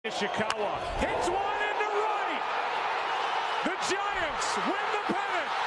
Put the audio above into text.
Ishikawa hits one into right. The Giants win the pennant.